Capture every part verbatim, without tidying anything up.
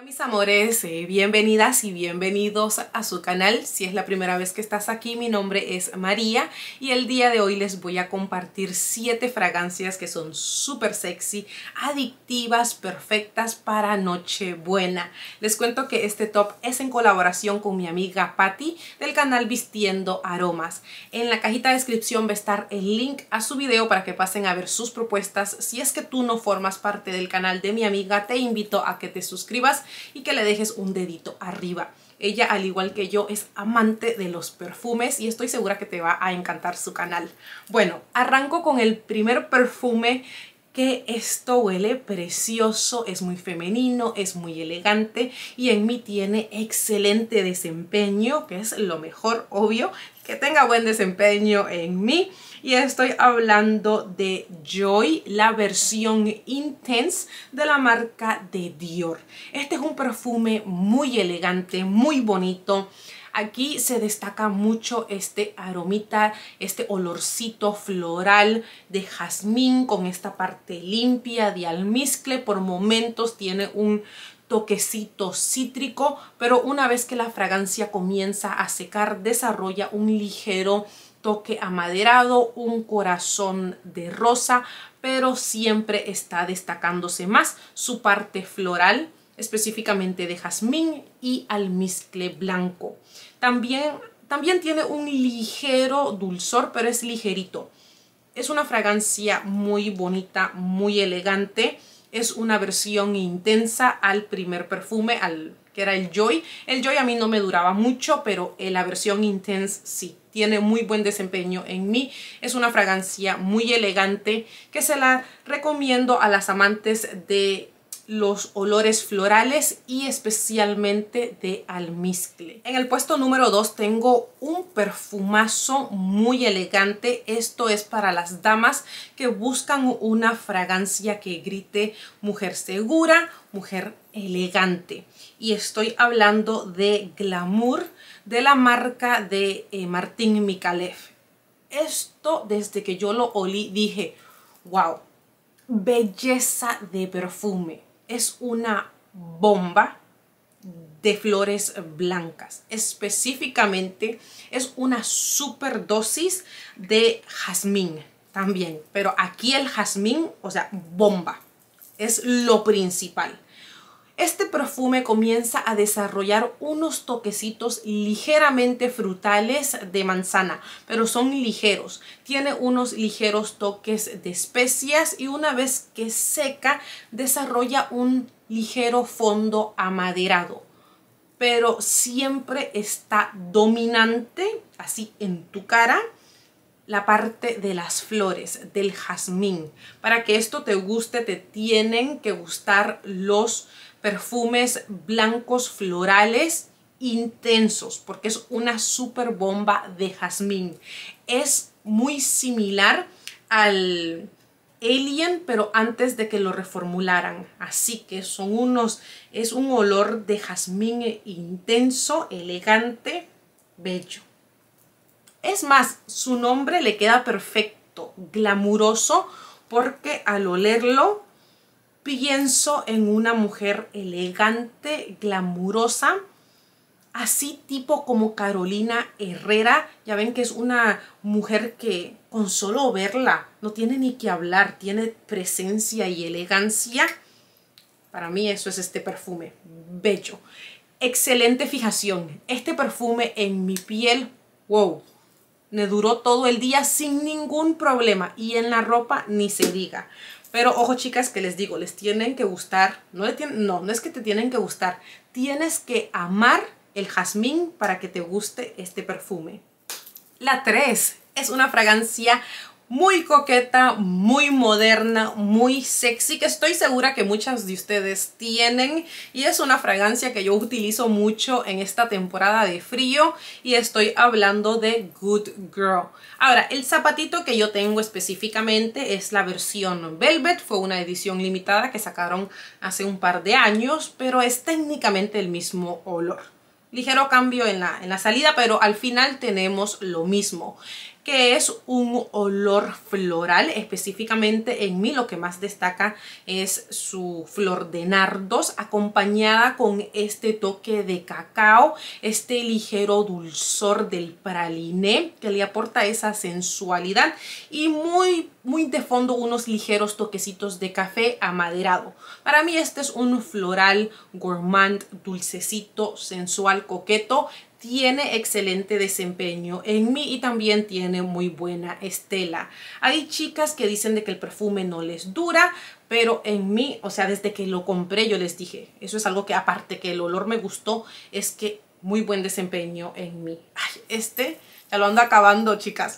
Hola mis amores, eh, bienvenidas y bienvenidos a su canal. Si es la primera vez que estás aquí, mi nombre es María y el día de hoy les voy a compartir siete fragancias que son súper sexy, adictivas, perfectas para Nochebuena. Les cuento que este top es en colaboración con mi amiga Patty del canal Vistiendo Aromas. En la cajita de descripción va a estar el link a su video para que pasen a ver sus propuestas. Si es que tú no formas parte del canal de mi amiga, te invito a que te suscribas y que le dejes un dedito arriba. Ella, al igual que yo, es amante de los perfumes y estoy segura que te va a encantar su canal. Bueno, arranco con el primer perfume, que esto huele precioso, es muy femenino, es muy elegante y en mí tiene excelente desempeño, que es lo mejor, obvio, que tenga buen desempeño en mí. Y estoy hablando de Joy, la versión Intense de la marca de Dior. Este es un perfume muy elegante, muy bonito. Aquí se destaca mucho este aromita, este olorcito floral de jazmín con esta parte limpia de almizcle. Por momentos tiene un toquecito cítrico, pero una vez que la fragancia comienza a secar, desarrolla un ligero toque amaderado, un corazón de rosa, pero siempre está destacándose más su parte floral, específicamente de jazmín y almizcle blanco. También, también tiene un ligero dulzor, pero es ligerito. Es una fragancia muy bonita, muy elegante. Es una versión intensa al primer perfume, al que era el Joy. El Joy a mí no me duraba mucho, pero la versión Intense sí. Tiene muy buen desempeño en mí. Es una fragancia muy elegante que se la recomiendo a las amantes de los olores florales y especialmente de almizcle. En el puesto número dos tengo un perfumazo muy elegante. Esto es para las damas que buscan una fragancia que grite mujer segura, mujer elegante. Y estoy hablando de Glamour de la marca de eh, Martin Micallef. Esto, desde que yo lo olí, dije, wow, belleza de perfume. Es una bomba de flores blancas. Específicamente es una super dosis de jazmín también. Pero aquí el jazmín, o sea, bomba. Es lo principal. Este perfume comienza a desarrollar unos toquecitos ligeramente frutales de manzana, pero son ligeros. Tiene unos ligeros toques de especias y una vez que seca desarrolla un ligero fondo amaderado. Pero siempre está dominante, así en tu cara, la parte de las flores, del jazmín. Para que esto te guste, te tienen que gustar los perfumes blancos florales intensos, porque es una super bomba de jazmín. Es muy similar al Alien, pero antes de que lo reformularan. Así que son unos, es un olor de jazmín intenso, elegante, bello. Es más, su nombre le queda perfecto, glamuroso, porque al olerlo pienso en una mujer elegante, glamurosa, así tipo como Carolina Herrera. Ya ven que es una mujer que con solo verla no tiene ni que hablar, tiene presencia y elegancia. Para mí eso es este perfume, bello. Excelente fijación. Este perfume en mi piel, wow, me duró todo el día sin ningún problema y en la ropa ni se diga. Pero ojo chicas, que les digo, les tienen que gustar, no, le tienen, no, no es que te tienen que gustar, tienes que amar el jazmín para que te guste este perfume. La tres es una fragancia muy coqueta, muy moderna, muy sexy, que estoy segura que muchas de ustedes tienen, y es una fragancia que yo utilizo mucho en esta temporada de frío y estoy hablando de Good Girl. Ahora, el zapatito que yo tengo específicamente es la versión Velvet, fue una edición limitada que sacaron hace un par de años, pero es técnicamente el mismo olor. Ligero cambio en la, en la salida, pero al final tenemos lo mismo. que es un olor floral. Específicamente en mí lo que más destaca es su flor de nardos, acompañada con este toque de cacao, este ligero dulzor del praliné que le aporta esa sensualidad, y muy muy de fondo unos ligeros toquecitos de café amaderado. Para mí este es un floral gourmand, dulcecito, sensual, coqueto. Tiene excelente desempeño en mí y también tiene muy buena estela. Hay chicas que dicen de que el perfume no les dura, pero en mí, o sea, desde que lo compré yo les dije, eso es algo que aparte que el olor me gustó, es que muy buen desempeño en mí. Ay, este ya lo ando acabando, chicas.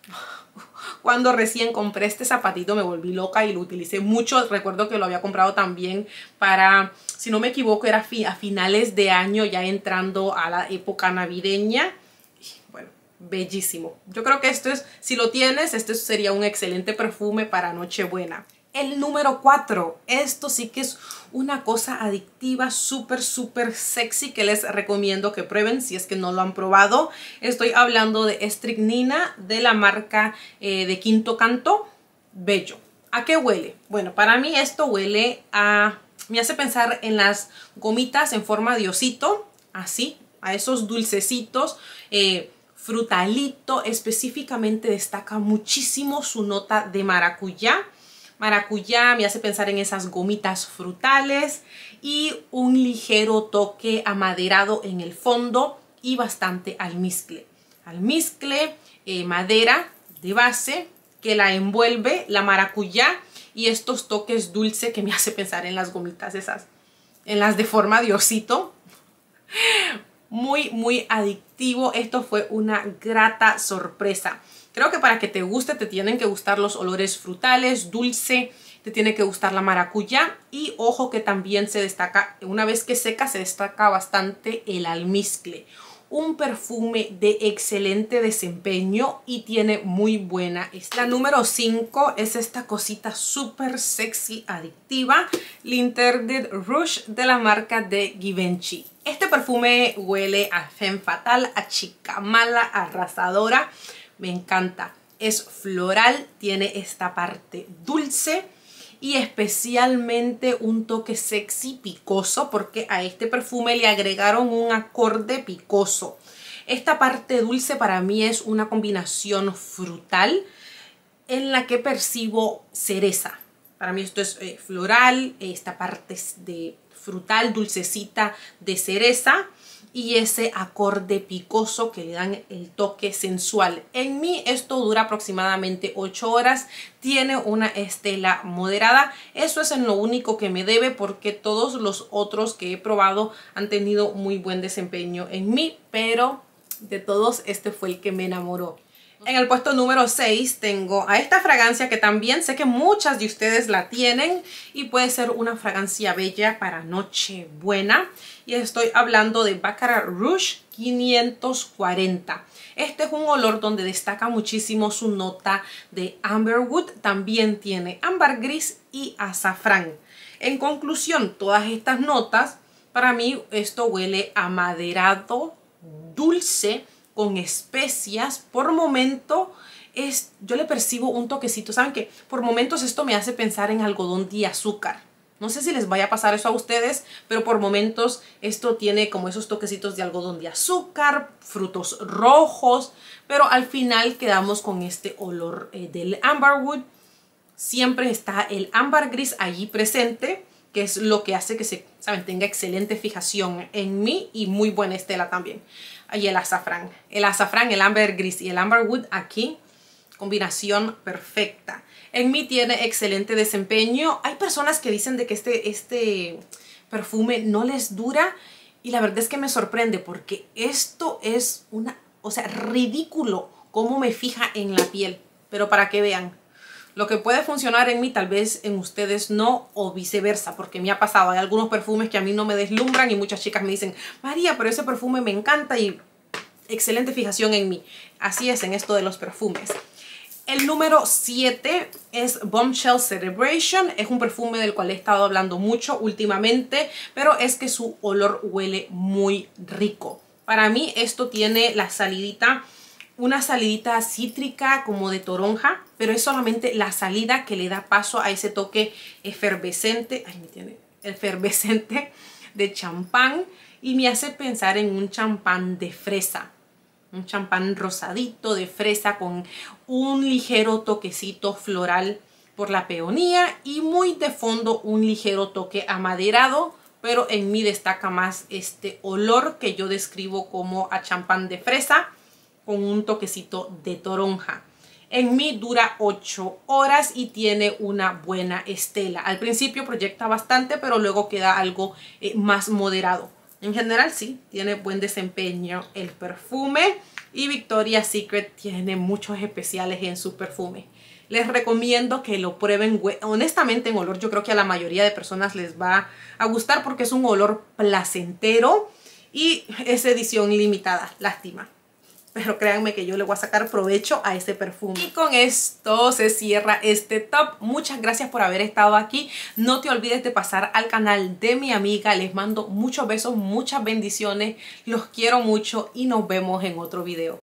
Cuando recién compré este zapatito me volví loca y lo utilicé mucho. Recuerdo que lo había comprado también para, si no me equivoco, era a finales de año, ya entrando a la época navideña. Bueno, bellísimo. Yo creo que esto es, si lo tienes, este sería un excelente perfume para Nochebuena. El número cuatro, esto sí que es una cosa adictiva, súper, súper sexy, que les recomiendo que prueben si es que no lo han probado. Estoy hablando de Strychnina de la marca eh, de Quinto Canto, Bello. ¿A qué huele? Bueno, para mí esto huele a, me hace pensar en las gomitas en forma de osito, así, a esos dulcecitos, eh, frutalito. Específicamente destaca muchísimo su nota de maracuyá. Maracuyá me hace pensar en esas gomitas frutales y un ligero toque amaderado en el fondo y bastante almizcle. Almizcle, eh, madera de base que la envuelve, la maracuyá, y estos toques dulces que me hace pensar en las gomitas esas, en las de forma de osito. Muy, muy adictivo. Esto fue una grata sorpresa. Creo que para que te guste te tienen que gustar los olores frutales, dulce, te tiene que gustar la maracuyá, y ojo que también se destaca, una vez que seca, se destaca bastante el almizcle. Un perfume de excelente desempeño y tiene muy buena estela. La número cinco es esta cosita súper sexy, adictiva, l'Interdit Rouge de la marca de Givenchy. Este perfume huele a femme fatale, a chica mala, arrasadora. Me encanta. Es floral, tiene esta parte dulce y especialmente un toque sexy picoso, porque a este perfume le agregaron un acorde picoso. Esta parte dulce para mí es una combinación frutal en la que percibo cereza. Para mí esto es eh, floral, esta parte es de frutal, dulcecita de cereza, y ese acorde picoso que le dan el toque sensual. En mí esto dura aproximadamente ocho horas, tiene una estela moderada. Eso es en lo único que me debe, porque todos los otros que he probado han tenido muy buen desempeño en mí, pero de todos este fue el que me enamoró. En el puesto número seis tengo a esta fragancia que también sé que muchas de ustedes la tienen y puede ser una fragancia bella para Nochebuena. Y estoy hablando de Baccarat Rouge quinientos cuarenta. Este es un olor donde destaca muchísimo su nota de amberwood. También tiene ámbar gris y azafrán. En conclusión, todas estas notas, para mí esto huele a maderado, dulce, con especias. Por momento es, yo le percibo un toquecito. ¿Saben qué? Por momentos esto me hace pensar en algodón de azúcar. No sé si les vaya a pasar eso a ustedes, pero por momentos esto tiene como esos toquecitos de algodón de azúcar, frutos rojos, pero al final quedamos con este olor eh, del amberwood. Siempre está el ámbar gris allí presente, que es lo que hace que se, ¿saben?, tenga excelente fijación en mí y muy buena estela también. Y el azafrán. El azafrán, el ámbar gris y el amberwood aquí, combinación perfecta. En mí tiene excelente desempeño. Hay personas que dicen de que este, este perfume no les dura, y la verdad es que me sorprende, porque esto es una, o sea, ridículo cómo me fija en la piel. Pero para que vean, lo que puede funcionar en mí tal vez en ustedes no, o viceversa, porque me ha pasado. Hay algunos perfumes que a mí no me deslumbran y muchas chicas me dicen: María, pero ese perfume me encanta y excelente fijación en mí. Así es en esto de los perfumes. El número siete es Bombshell Celebration. Es un perfume del cual he estado hablando mucho últimamente, pero es que su olor huele muy rico. Para mí esto tiene la salidita una salidita cítrica como de toronja, pero es solamente la salida que le da paso a ese toque efervescente, ay, me tiene, efervescente de champán, y me hace pensar en un champán de fresa. Un champán rosadito de fresa con un ligero toquecito floral por la peonía y muy de fondo un ligero toque amaderado, pero en mí destaca más este olor que yo describo como a champán de fresa con un toquecito de toronja. En mí dura ocho horas y tiene una buena estela. Al principio proyecta bastante, pero luego queda algo eh, más moderado. En general sí, tiene buen desempeño el perfume y Victoria's Secret tiene muchos especiales en su perfume. Les recomiendo que lo prueben. Honestamente, en olor yo creo que a la mayoría de personas les va a gustar porque es un olor placentero y es edición limitada, lástima. Pero créanme que yo le voy a sacar provecho a ese perfume. Y con esto se cierra este top. Muchas gracias por haber estado aquí. No te olvides de pasar al canal de mi amiga. Les mando muchos besos, muchas bendiciones. Los quiero mucho y nos vemos en otro video.